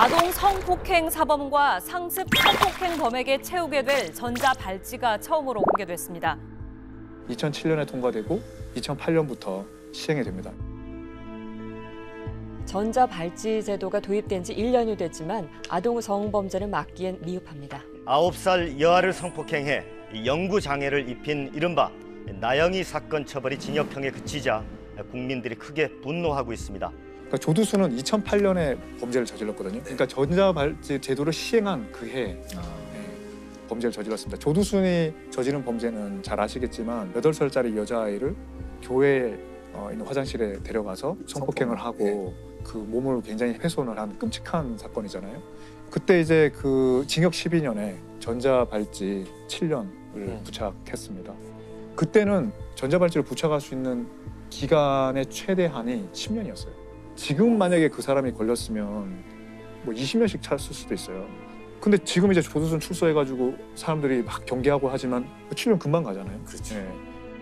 아동 성폭행 사범과 상습 성폭행 범에게 채우게 될 전자발찌가 처음으로 공개됐습니다. 2007년에 통과되고 2008년부터 시행이 됩니다. 전자발찌 제도가 도입된 지 1년이 됐지만 아동 성범죄를 막기엔 미흡합니다. 9살 여아를 성폭행해 영구장애를 입힌 이른바 나영이 사건 처벌이 징역형에 그치자 국민들이 크게 분노하고 있습니다. 그러니까 조두순은 2008년에 범죄를 저질렀거든요. 그러니까 전자발찌 제도를 시행한 그 해에 범죄를 저질렀습니다. 조두순이 저지른 범죄는 잘 아시겠지만 8살짜리 여자아이를 교회에 있는 화장실에 데려가서 성폭행을 하고 그 몸을 굉장히 훼손을 한 끔찍한 사건이잖아요. 그때 이제 그 징역 12년에 전자발찌 7년을 부착했습니다. 그때는 전자발찌를 부착할 수 있는 기간의 최대한이 10년이었어요. 지금 만약에 그 사람이 걸렸으면 뭐 20년씩 찼을 수도 있어요. 근데 지금 이제 조두순 출소해가지고 사람들이 막 경계하고 하지만 7년 금방 가잖아요. 그렇죠. 네.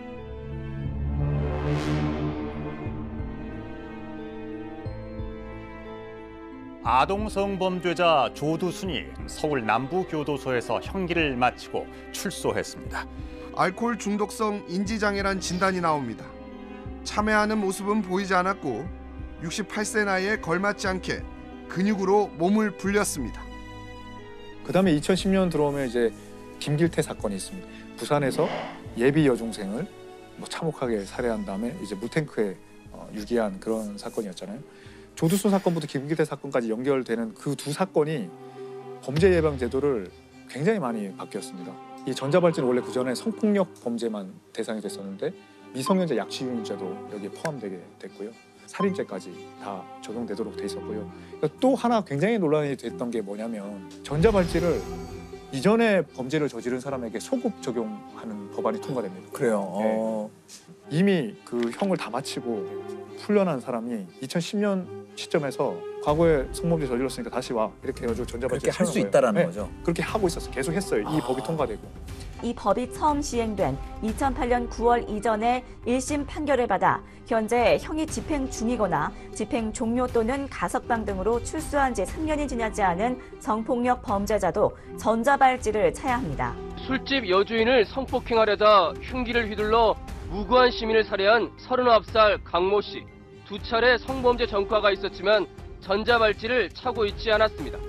아동 성범죄자 조두순이 서울 남부교도소에서 형기를 마치고 출소했습니다. 알코올 중독성 인지장애란 진단이 나옵니다. 참여하는 모습은 보이지 않았고 68세 나이에 걸맞지 않게 근육으로 몸을 불렸습니다. 그다음에 2010년 들어오면 이제 김길태 사건이 있습니다. 부산에서 예비 여중생을 참혹하게 살해한 다음에 이제 물탱크에 유기한 그런 사건이었잖아요. 조두순 사건부터 김길태 사건까지 연결되는 그 두 사건이 범죄 예방 제도를 굉장히 많이 바뀌었습니다. 이 전자발찌는 원래 그 전에 성폭력 범죄만 대상이 됐었는데 미성년자 약취유인죄도 여기에 포함되게 됐고요. 살인죄까지 다 적용되도록 돼 있었고요. 또 하나 굉장히 논란이 됐던 게 뭐냐면 전자발찌를 이전에 범죄를 저지른 사람에게 소급 적용하는 법안이 통과됩니다. 그래요. 이미 그 형을 다 마치고 풀려난 사람이 2010년 시점에서 과거에 성범죄 저질렀으니까 다시 와 이렇게 해가지고 전자발찌 그렇게 할 수 있다라는 거죠. 그렇게 하고 있었어요. 계속 했어요. 이 법이 통과되고. 이 법이 처음 시행된 2008년 9월 이전에 1심 판결을 받아 현재 형이 집행 중이거나 집행 종료 또는 가석방 등으로 출소한 지 3년이 지나지 않은 성폭력 범죄자도 전자발찌를 차야 합니다. 술집 여주인을 성폭행하려다 흉기를 휘둘러 무고한 시민을 살해한 39살 강모 씨. 2차례 성범죄 전과가 있었지만 전자발찌를 차고 있지 않았습니다.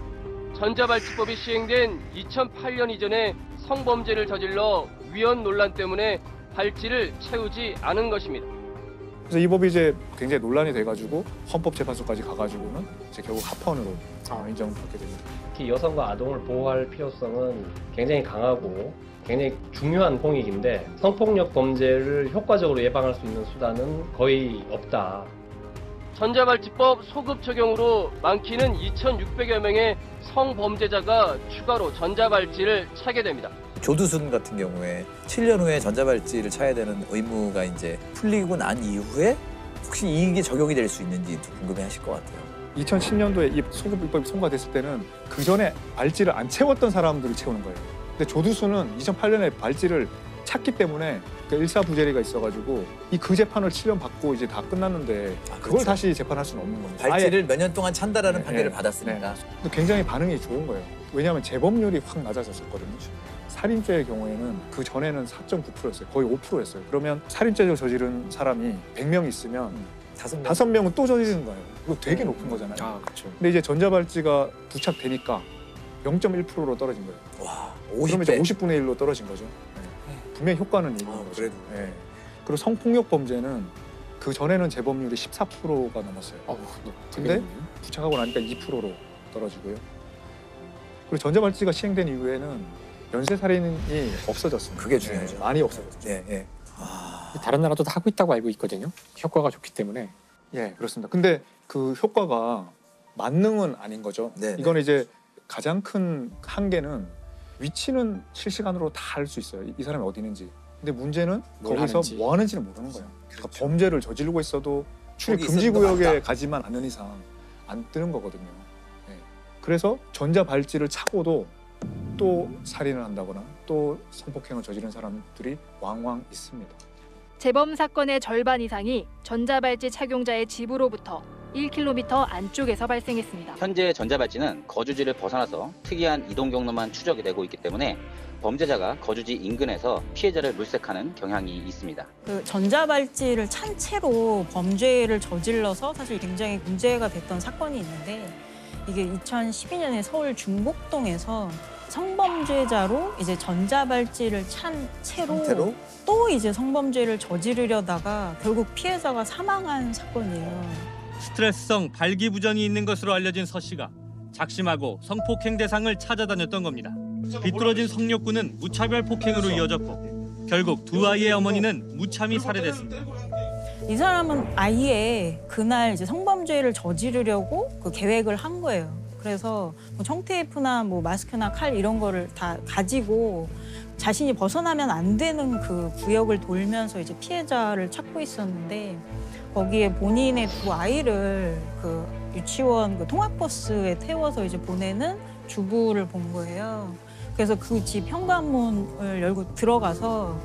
전자발찌법이 시행된 2008년 이전에 성범죄를 저질러 위헌 논란 때문에 발찌를 채우지 않은 것입니다. 그래서 이 법이 이제 굉장히 논란이 돼가지고 헌법재판소까지 가가지고는 이제 결국 합헌으로 인정받게 됩니다. 특히 여성과 아동을 보호할 필요성은 굉장히 강하고 굉장히 중요한 공익인데 성폭력 범죄를 효과적으로 예방할 수 있는 수단은 거의 없다. 전자발찌법 소급 적용으로 많게는 2,600여 명의 성범죄자가 추가로 전자발찌를 차게 됩니다. 조두순 같은 경우에 7년 후에 전자발찌를 차야 되는 의무가 이제 풀리고 난 이후에 혹시 이게 적용이 될 수 있는지 궁금해하실 것 같아요. 2010년도에 이 소급 입법이 통과됐을 때는 그 전에 발찌를 안 채웠던 사람들이 채우는 거예요. 근데 조두순은 2008년에 발찌를 찼기 때문에 일사부재리가 있어가지고 그 재판을 7년 받고 이제 다 끝났는데 그걸 그렇죠. 다시 재판할 수는 없는 겁니다. 발찌를 몇 년 동안 찬다라는 판결을 받았으니까. 굉장히 반응이 좋은 거예요. 왜냐하면 재범률이 확 낮아졌었거든요. 살인죄의 경우에는 그 전에는 4.9%였어요. 거의 5%였어요. 그러면 살인죄를 저지른 사람이 100명 있으면 5명은 또 저지르는 거예요. 이거 되게 높은 거잖아요. 그렇죠. 근데 이제 전자발찌가 부착되니까 0.1%로 떨어진 거예요. 와, 그러면 이제 50분의 1로 떨어진 거죠. 분명히 효과는 있는 거죠. 그래도. 그리고 성폭력 범죄는 그 전에는 재범률이 14%가 넘었어요. 근데 부착하고 나니까 2%로 떨어지고요. 그리고 전자발찌가 시행된 이후에는 연쇄살인이 없어졌습니다. 그게 중요하죠. 많이 없어졌죠. 다른 나라도 다 하고 있다고 알고 있거든요. 효과가 좋기 때문에. 예, 그렇습니다. 근데 그 효과가 만능은 아닌 거죠. 이건 이제 가장 큰 한계는 위치는 실시간으로 다 알 수 있어요. 이 사람이 어디 있는지. 근데 문제는 거기서 뭐 하는지는 모르는 거예요. 그러니까 범죄를 저지르고 있어도 출입 금지 구역에 가지만 않는 이상 안 뜨는 거거든요. 그래서 전자발찌를 차고도 또 살인을 한다거나 또 성폭행을 저지른 사람들이 왕왕 있습니다. 재범 사건의 절반 이상이 전자발찌 착용자의 집으로부터 1km 안쪽에서 발생했습니다. 현재 전자발찌는 거주지를 벗어나서 특이한 이동 경로만 추적이 되고 있기 때문에 범죄자가 거주지 인근에서 피해자를 물색하는 경향이 있습니다. 그 전자발찌를 찬 채로 범죄를 저질러서 사실 굉장히 문제가 됐던 사건이 있는데 이게 2012년에 서울 중곡동에서 성범죄자로 이제 전자발찌를 찬 채로 또 이제 성범죄를 저지르려다가 결국 피해자가 사망한 사건이에요. 스트레스성 발기부전이 있는 것으로 알려진 서 씨가 작심하고 성폭행 대상을 찾아다녔던 겁니다. 비뚤어진 성욕구는 무차별 폭행으로 이어졌고 결국 두 아이의 어머니는 무참히 살해됐습니다. 이 사람은 아예 그날 이제 성범죄를 저지르려고 그 계획을 한 거예요. 그래서 뭐 청테이프나 뭐 마스크나 칼 이런 거를 다 가지고 자신이 벗어나면 안 되는 그 구역을 돌면서 이제 피해자를 찾고 있었는데 거기에 본인의 두 아이를 그 유치원 그 통학버스에 태워서 이제 보내는 주부를 본 거예요. 그래서 그 집 현관문을 열고 들어가서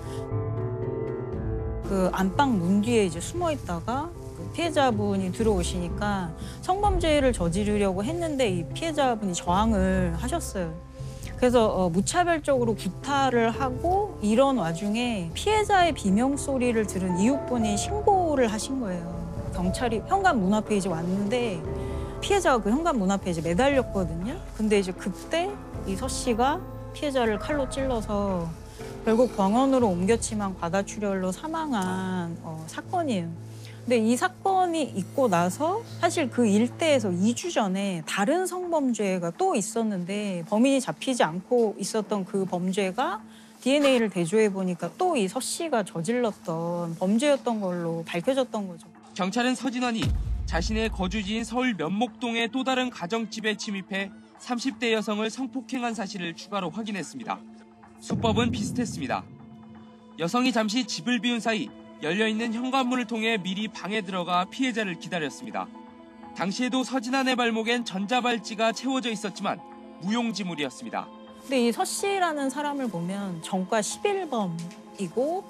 그 안방 문 뒤에 이제 숨어 있다가 그 피해자분이 들어오시니까 성범죄를 저지르려고 했는데 이 피해자분이 저항을 하셨어요. 그래서 무차별적으로 구타를 하고 이런 와중에 피해자의 비명 소리를 들은 이웃분이 신고를 하신 거예요. 경찰이 현관 문 앞에 이제 왔는데 피해자가 그 현관 문 앞에 이제 매달렸거든요. 근데 이제 그때 이 서 씨가 피해자를 칼로 찔러서 결국 병원으로 옮겼지만 과다출혈로 사망한 사건이에요. 근데 이 사건이 있고 나서 사실 그 일대에서 2주 전에 다른 성범죄가 또 있었는데 범인이 잡히지 않고 있었던 그 범죄가 DNA를 대조해 보니까 또 이 서 씨가 저질렀던 범죄였던 걸로 밝혀졌던 거죠. 경찰은 서진원이 자신의 거주지인 서울 면목동의 또 다른 가정집에 침입해 30대 여성을 성폭행한 사실을 추가로 확인했습니다. 수법은 비슷했습니다. 여성이 잠시 집을 비운 사이 열려있는 현관문을 통해 미리 방에 들어가 피해자를 기다렸습니다. 당시에도 서진환의 발목엔 전자발찌가 채워져 있었지만 무용지물이었습니다. 근데 이 서 씨라는 사람을 보면 전과 11범이고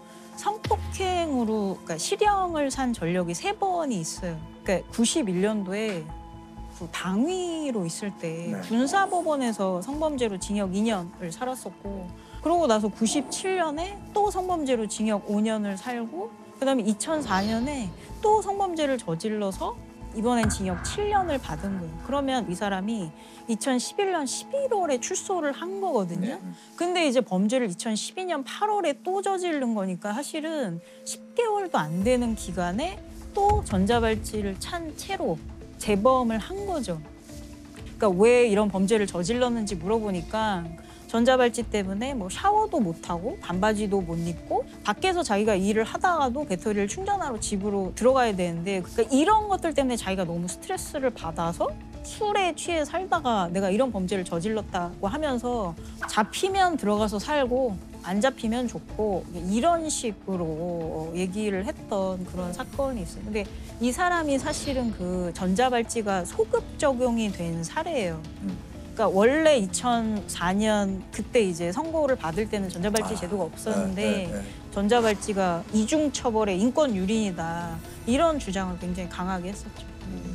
성폭행으로 그러니까 실형을 산 전력이 3번이 있어요. 그러니까 91년도에 그 방위로 있을 때 군사법원에서 성범죄로 징역 2년을 살았었고 그러고 나서 97년에 또 성범죄로 징역 5년을 살고 그다음에 2004년에 또 성범죄를 저질러서 이번엔 징역 7년을 받은 거예요. 그러면 이 사람이 2011년 11월에 출소를 한 거거든요. 근데 이제 범죄를 2012년 8월에 또 저지른 거니까 사실은 10개월도 안 되는 기간에 또 전자발찌를 찬 채로 재범을 한 거죠. 그러니까 왜 이런 범죄를 저질렀는지 물어보니까 전자발찌 때문에 뭐 샤워도 못하고 반바지도 못 입고 밖에서 자기가 일을 하다가도 배터리를 충전하러 집으로 들어가야 되는데 그러니까 이런 것들 때문에 자기가 너무 스트레스를 받아서 술에 취해 살다가 내가 이런 범죄를 저질렀다고 하면서 잡히면 들어가서 살고 안 잡히면 좋고 이런 식으로 얘기를 했던 그런 사건이 있어요. 근데 이 사람이 사실은 그 전자발찌가 소급 적용이 된 사례예요. 그러니까 원래 2004년 그때 이제 선고를 받을 때는 전자발찌 제도가 없었는데 전자발찌가 이중 처벌의 인권 유린이다 이런 주장을 굉장히 강하게 했었죠.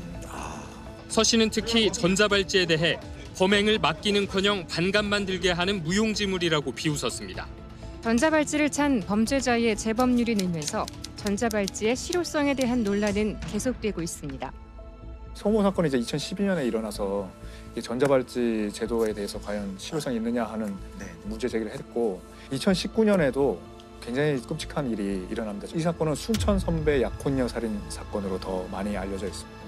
서 씨는 특히 전자발찌에 대해 범행을 맡기는커녕 반감만 들게 하는 무용지물이라고 비웃었습니다. 전자발찌를 찬 범죄자의 재범률이 늘면서 전자발찌의 실효성에 대한 논란은 계속되고 있습니다. 성모 사건이 이제 2012년에 일어나서 이 전자발찌 제도에 대해서 과연 실효성이 있느냐 하는 문제 제기를 했고 2019년에도 굉장히 끔찍한 일이 일어납니다. 이 사건은 순천 선배 약혼녀 살인 사건으로 더 많이 알려져 있습니다.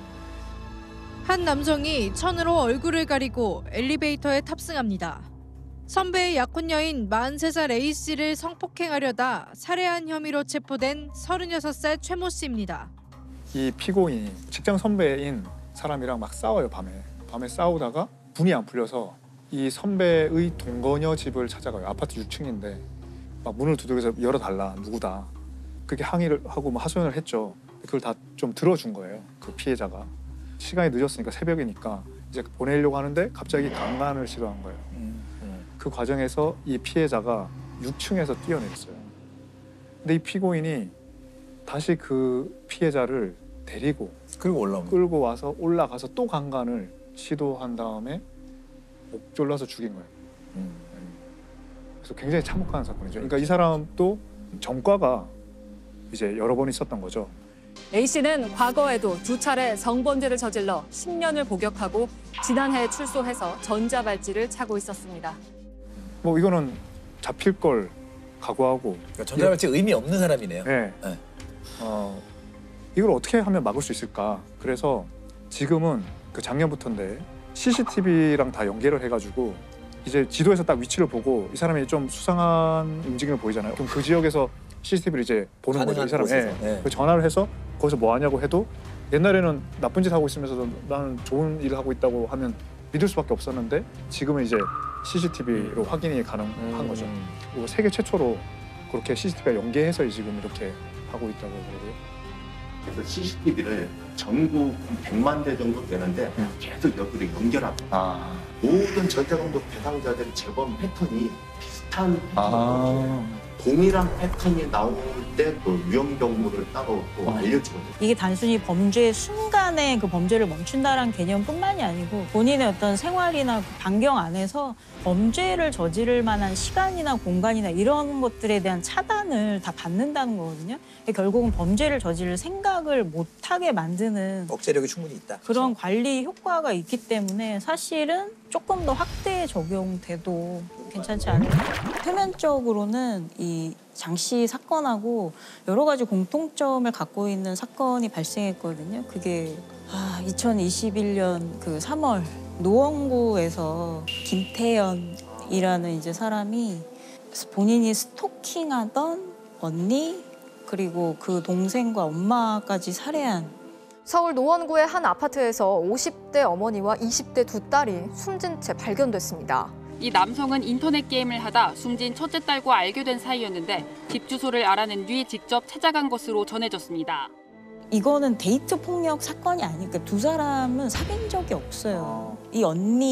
한 남성이 천으로 얼굴을 가리고 엘리베이터에 탑승합니다. 선배의 약혼녀인 43살 A씨를 성폭행하려다 살해한 혐의로 체포된 36살 최모 씨입니다. 이 피고인이 직장 선배인 사람이랑 막 싸워요, 밤에 싸우다가 분이 안 풀려서 이 선배의 동거녀 집을 찾아가요. 아파트 6층인데 막 문을 두들겨서 열어달라, 누구다. 그렇게 항의를 하고 막 하소연을 했죠. 그걸 다 좀 들어준 거예요, 그 피해자가. 시간이 늦었으니까 새벽이니까 이제 보내려고 하는데 갑자기 강간을 시도한 거예요. 그 과정에서 이 피해자가 6층에서 뛰어내렸어요. 근데 이 피고인이 다시 그 피해자를 데리고 끌고 와서 올라가서 또 강간을 시도한 다음에 목 졸라서 죽인 거예요. 그래서 굉장히 참혹한 사건이죠. 그러니까 이 사람도 전과가 이제 여러 번 있었던 거죠. A씨는 과거에도 2차례 성범죄를 저질러 10년을 복역하고 지난해 출소해서 전자발찌를 차고 있었습니다. 뭐 이거는 잡힐 걸 각오하고. 그러니까 전자발찌 의미 없는 사람이네요. 네. 이걸 어떻게 하면 막을 수 있을까? 그래서 지금은 그 작년부터인데 CCTV랑 다 연계를 해가지고 이제 지도에서 딱 위치를 보고 이 사람이 좀 수상한 움직임을 보이잖아요. 그럼 그 지역에서 CCTV를 이제 보는 거죠. 이 사람이. 그 전화를 해서 거기서 뭐 하냐고 해도 옛날에는 나쁜 짓 하고 있으면서도 나는 좋은 일을 하고 있다고 하면 믿을 수밖에 없었는데 지금은 이제 CCTV로 확인이 가능한 거죠. 그리고 세계 최초로 그렇게 CCTV가 연계해서 지금 이렇게 하고 있다고 그러고요. 그래서 CCTV를 전국 100만 대 정도 되는데 계속 여기로 연결합니다. 모든 전자공격 대상자들의 재범 패턴이 비슷한 패턴이거든요. 동일한 패턴이 나올 때 그 위험 경보를 따로 또 알려주거든요. 이게 단순히 범죄의 순간에 그 범죄를 멈춘다라는 개념뿐만이 아니고 본인의 어떤 생활이나 그 반경 안에서 범죄를 저지를 만한 시간이나 공간이나 이런 것들에 대한 차단을 다 받는다는 거거든요. 결국은 범죄를 저지를 생각을 못하게 만드는 억제력이 충분히 있다. 그런 관리 효과가 있기 때문에 사실은 조금 더 확대 적용돼도 괜찮지 않을까. 표면적으로는 이 장 씨 사건하고 여러 가지 공통점을 갖고 있는 사건이 발생했거든요. 그게 2021년 그 3월 노원구에서 김태연이라는 이제 사람이 본인이 스토킹하던 언니 그리고 그 동생과 엄마까지 살해한. 서울 노원구의 한 아파트에서 50대 어머니와 20대 두 딸이 숨진 채 발견됐습니다. 이 남성은 인터넷 게임을 하다 숨진 첫째 딸과 알게 된 사이였는데 집 주소를 알아낸 뒤 직접 찾아간 것으로 전해졌습니다. 이거는 데이트 폭력 사건이 아니니까 두 사람은 사귄 적이 없어요. 이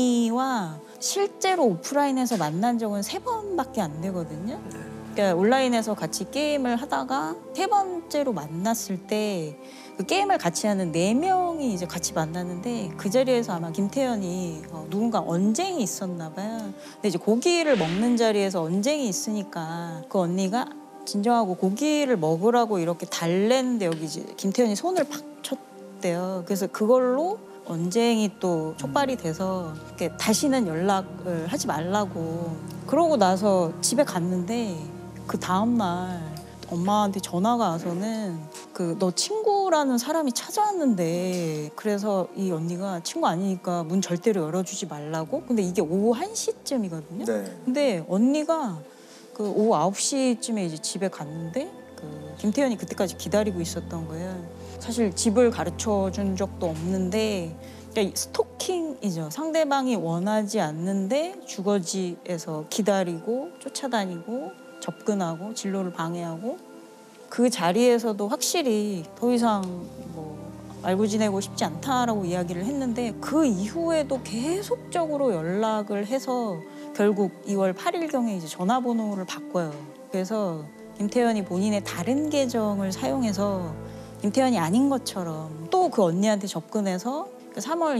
언니와 실제로 오프라인에서 만난 적은 3번밖에 안 되거든요. 그러니까 온라인에서 같이 게임을 하다가 3번째로 만났을 때 그 게임을 같이 하는 4명이 이제 같이 만났는데 그 자리에서 아마 김태연이 누군가 언쟁이 있었나 봐요. 근데 이제 고기를 먹는 자리에서 언쟁이 있으니까 그 언니가 진정하고 고기를 먹으라고 이렇게 달랬는데 여기 이제 김태연이 손을 팍 쳤대요. 그래서 그걸로 언쟁이 또 촉발이 돼서 이렇게 다시는 연락을 하지 말라고. 그러고 나서 집에 갔는데 그 다음 날 엄마한테 전화가 와서는 너 친구라는 사람이 찾아왔는데 그래서 이 언니가 친구 아니니까 문 절대로 열어주지 말라고. 근데 이게 오후 1시쯤이거든요. 근데 언니가 그 오후 9시쯤에 이제 집에 갔는데 김태연이 그때까지 기다리고 있었던 거예요. 사실 집을 가르쳐 준 적도 없는데 그러니까 스토킹이죠. 상대방이 원하지 않는데 주거지에서 기다리고 쫓아다니고 접근하고 진로를 방해하고 그 자리에서도 확실히 더 이상 뭐 알고 지내고 싶지 않다라고 이야기를 했는데 그 이후에도 계속적으로 연락을 해서 결국 2월 8일경에 이제 전화번호를 바꿔요. 그래서 김태연이 본인의 다른 계정을 사용해서 김태연이 아닌 것처럼 또 그 언니한테 접근해서 3월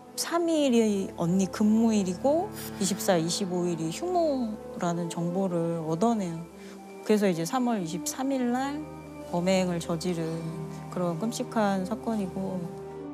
23일이 언니 근무일이고 24, 25일이 휴무라는 정보를 얻어내요. 그래서 이제 3월 23일 날 범행을 저지른 그런 끔찍한 사건이고.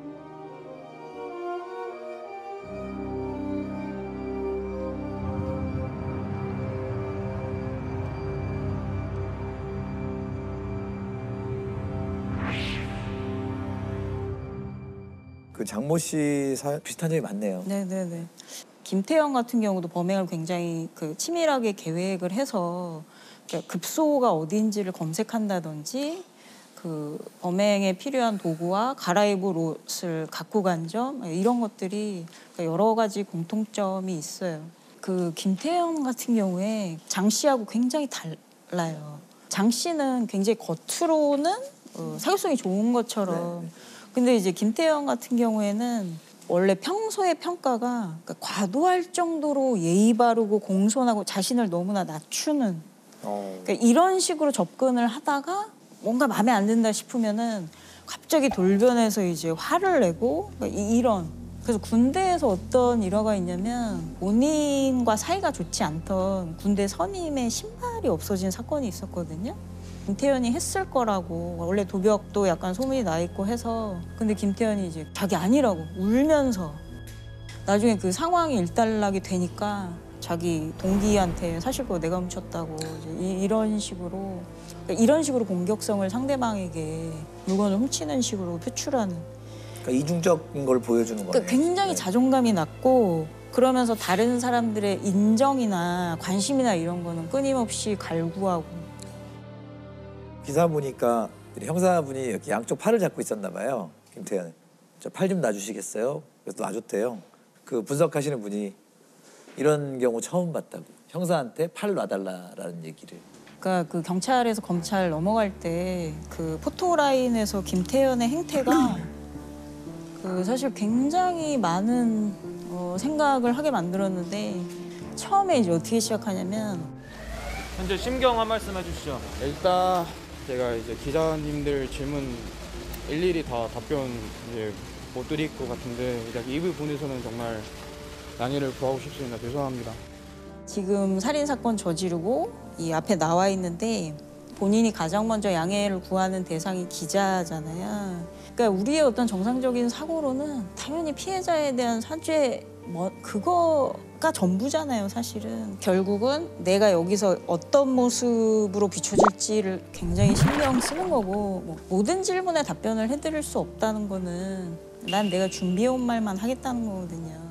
그 장모 씨 비슷한 점이 많네요. 네네네. 김태연 같은 경우도 범행을 굉장히 치밀하게 계획을 해서 급소가 어디인지를 검색한다든지 그 범행에 필요한 도구와 갈아입을 옷을 갖고 간 점 이런 것들이 여러 가지 공통점이 있어요. 그 김태연 같은 경우에 장 씨하고 굉장히 달라요. 장 씨는 굉장히 겉으로는 사교성이 좋은 것처럼 근데 이제 김태연 같은 경우에는 원래 평소의 평가가 과도할 정도로 예의 바르고 공손하고 자신을 너무나 낮추는 그러니까 이런 식으로 접근을 하다가 뭔가 마음에 안 든다 싶으면은 갑자기 돌변해서 이제 화를 내고 그러니까 이런. 그래서 군대에서 어떤 일화가 있냐면 본인과 사이가 좋지 않던 군대 선임의 신발이 없어진 사건이 있었거든요. 김태현이 했을 거라고 원래 도벽도 약간 소문이 나 있고 해서 근데 김태현이 이제 자기 아니라고 울면서 나중에 그 상황이 일단락이 되니까 자기 동기한테 사실 그거 내가 훔쳤다고 이제 이런 식으로 그러니까 이런 식으로 공격성을 상대방에게 물건을 훔치는 식으로 표출하는 그러니까 이중적인 걸 보여주는 거예요. 그러니까 굉장히 자존감이 낮고 그러면서 다른 사람들의 인정이나 관심이나 이런 거는 끊임없이 갈구하고 기사 보니까 형사분이 이렇게 양쪽 팔을 잡고 있었나 봐요. 김태현. 저 팔 좀 놔주시겠어요? 그래서 놔줬대요. 그 분석하시는 분이 이런 경우 처음 봤다고. 형사한테 팔 놔달라라는 얘기를. 그러니까 그 경찰에서 검찰 넘어갈 때 그 포토라인에서 김태현의 행태가 그 사실 굉장히 많은 생각을 하게 만들었는데 처음에 이제 어떻게 시작하냐면 현재 심경 한 말씀 해주시죠. 일단 제가 이제 기자님들 질문 일일이 다 답변 이제 못 드릴 것 같은데 일단 이 부분에서는 정말 양해를 구하고 싶습니다. 죄송합니다. 지금 살인 사건 저지르고 이 앞에 나와 있는데 본인이 가장 먼저 양해를 구하는 대상이 기자잖아요. 그러니까 우리의 어떤 정상적인 사고로는 당연히 피해자에 대한 사죄 그거가 전부잖아요, 사실은. 결국은 내가 여기서 어떤 모습으로 비춰질지를 굉장히 신경 쓰는 거고 뭐 모든 질문에 답변을 해드릴 수 없다는 거는 난 내가 준비해온 말만 하겠다는 거거든요.